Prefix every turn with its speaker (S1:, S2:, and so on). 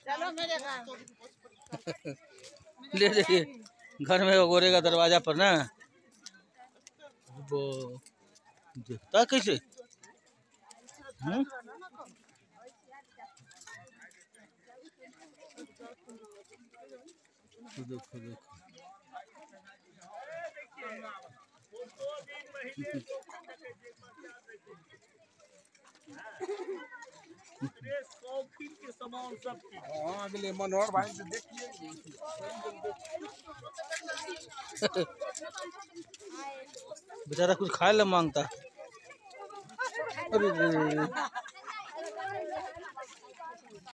S1: ले देखिए घर में गोरे का दरवाजा पर ना वो देखता कैसे। देखो देखो
S2: अगले मनोहर भाई से देखिए।
S1: बेचारा कुछ खाए ला मांगता। अरे